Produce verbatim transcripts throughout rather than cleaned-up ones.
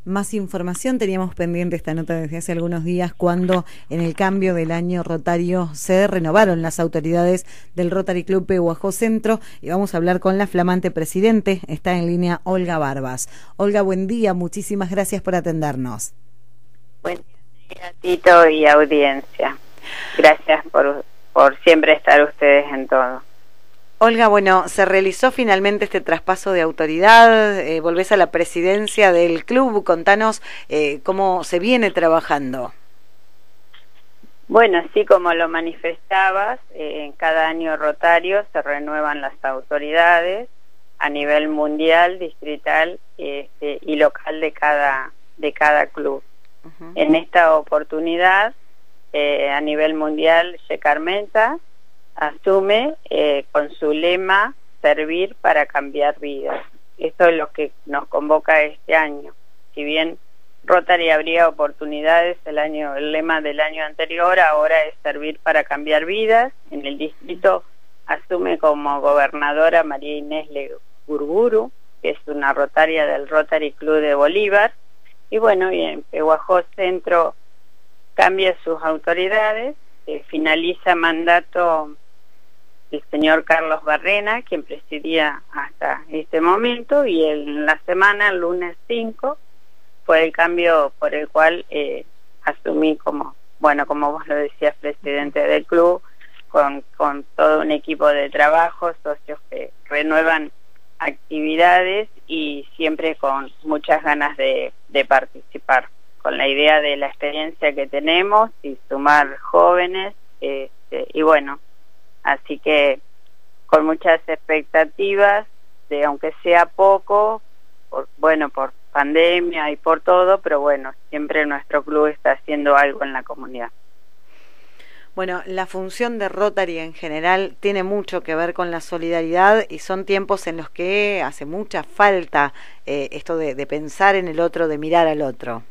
más información. Teníamos pendiente esta nota desde hace algunos días cuando en el cambio del año rotario se renovaron las autoridades del Rotary Club Pehuajó Centro y vamos a hablar con la flamante presidente. Está en línea Olga Barbas. Olga, buen día, muchísimas gracias por atendernos. Buen día, Tito y audiencia. Gracias por, por siempre estar ustedes en todo. Olga, bueno, se realizó finalmente este traspaso de autoridad, eh, volvés a la presidencia del club, contanos eh, cómo se viene trabajando. Bueno, así como lo manifestabas, eh, en cada año rotario se renuevan las autoridades a nivel mundial, distrital este, y local de cada, de cada club. Uh-huh. En esta oportunidad, eh, a nivel mundial, Shekhar Mehta asume eh, con su lema servir para cambiar vidas. Esto es lo que nos convoca este año. Si bien Rotary habría oportunidades el año, el lema del año anterior, ahora es servir para cambiar vidas. En el distrito asume como gobernadora María Inés Legurguru, que es una rotaria del Rotary Club de Bolívar. Y bueno, y en Pehuajó Centro cambia sus autoridades, eh, finaliza mandato el señor Carlos Barrena, quien presidía hasta este momento, y en la semana, el lunes cinco, fue el cambio por el cual eh, asumí como, bueno, como vos lo decías, presidente del club, con, con todo un equipo de trabajo, socios que renuevan actividades y siempre con muchas ganas de, de participar, con la idea de la experiencia que tenemos y sumar jóvenes, este, y bueno, así que con muchas expectativas de, aunque sea poco, por, bueno, por pandemia y por todo, pero bueno, siempre nuestro club está haciendo algo en la comunidad. Bueno, la función de Rotary en general tiene mucho que ver con la solidaridad y son tiempos en los que hace mucha falta eh, esto de, de pensar en el otro, de mirar al otro.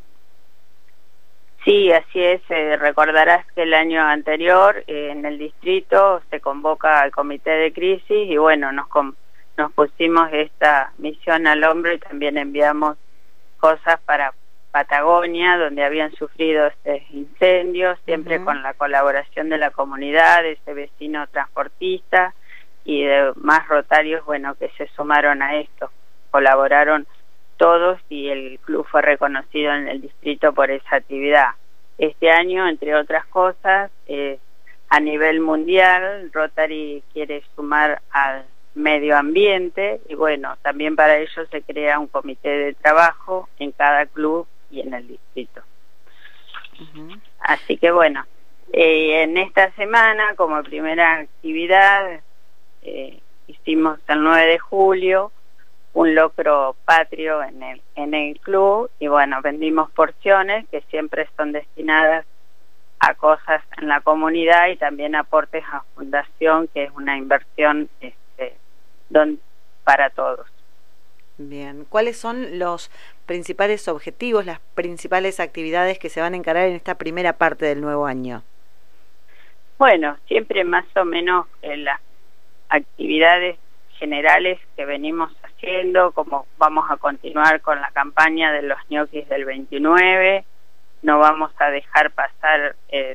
Sí, así es. Eh, recordarás que el año anterior eh, en el distrito se convoca al comité de crisis y bueno, nos, nos pusimos esta misión al hombro y también enviamos cosas para Patagonia, donde habían sufrido este incendios, siempre uh-huh. con la colaboración de la comunidad, de ese vecino transportista y de más rotarios, bueno, que se sumaron a esto, colaboraron todos y el club fue reconocido en el distrito por esa actividad. Este año, entre otras cosas, eh, a nivel mundial, Rotary quiere sumar al medio ambiente y bueno, también para ello se crea un comité de trabajo en cada club y en el distrito. Uh-huh. Así que bueno, eh, en esta semana, como primera actividad, eh, hicimos el nueve de julio un locro patrio en el, en el club y bueno, vendimos porciones que siempre son destinadas a cosas en la comunidad y también aportes a fundación, que es una inversión este, don, para todos. Bien, ¿cuáles son los principales objetivos, las principales actividades que se van a encarar en esta primera parte del nuevo año? Bueno, siempre más o menos eh, las actividades generales que venimos haciendo, como vamos a continuar con la campaña de los ñoquis del veintinueve, no vamos a dejar pasar el,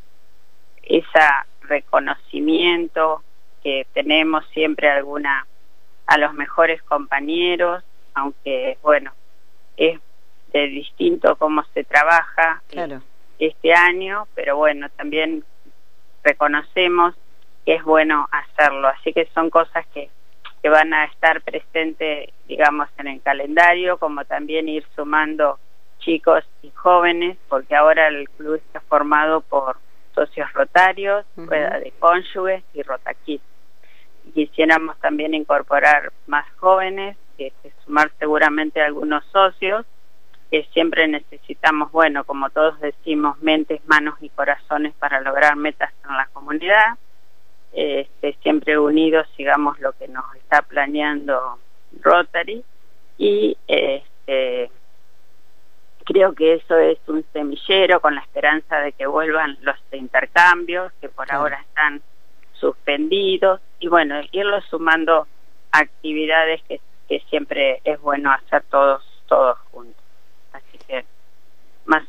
ese reconocimiento que tenemos siempre alguna a los mejores compañeros, aunque bueno, es de distinto cómo se trabaja claro. este año, pero bueno, también reconocemos que es bueno hacerlo, así que son cosas que que van a estar presentes, digamos, en el calendario, como también ir sumando chicos y jóvenes, porque ahora el club está formado por socios rotarios, uh-huh. rueda de cónyuges y rotakit. Y quisiéramos también incorporar más jóvenes, que, que sumar seguramente a algunos socios, que siempre necesitamos, bueno, como todos decimos, mentes, manos y corazones para lograr metas en la comunidad. Este, siempre unidos sigamos lo que nos está planeando Rotary y este, creo que eso es un semillero con la esperanza de que vuelvan los intercambios que por sí. ahora están suspendidos y bueno, irlo sumando actividades que, que siempre es bueno hacer todos todos juntos.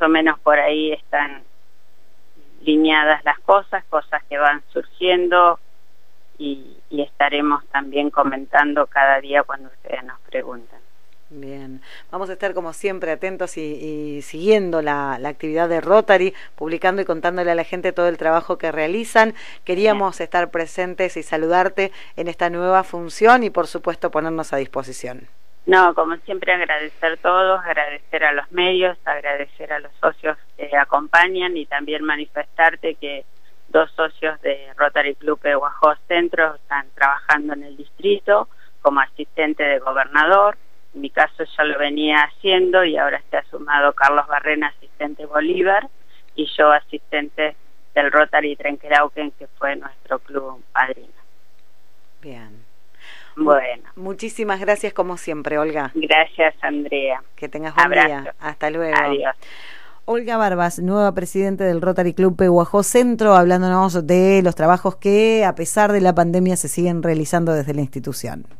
menos por ahí están lineadas las cosas, cosas que van surgiendo y, y estaremos también comentando cada día cuando ustedes nos preguntan. Bien, vamos a estar como siempre atentos y, y siguiendo la, la actividad de Rotary, publicando y contándole a la gente todo el trabajo que realizan. Queríamos Bien. estar presentes y saludarte en esta nueva función y por supuesto ponernos a disposición. No, como siempre agradecer a todos, agradecer a los medios, agradecer a los socios que acompañan y también manifestarte que dos socios de Rotary Club Pehuajó Centro están trabajando en el distrito como asistente de gobernador. En mi caso ya lo venía haciendo y ahora se ha sumado Carlos Barrena, asistente Bolívar, y yo asistente del Rotary Trenquelauquen, que fue nuestro club padrino. Bien. Bueno. Muchísimas gracias como siempre, Olga. Gracias, Andrea. Que tengas buen Abrazo. día. Hasta luego. Adiós. Olga Barbas, nueva presidente del Rotary Club Pehuajó Centro, hablándonos de los trabajos que a pesar de la pandemia se siguen realizando desde la institución.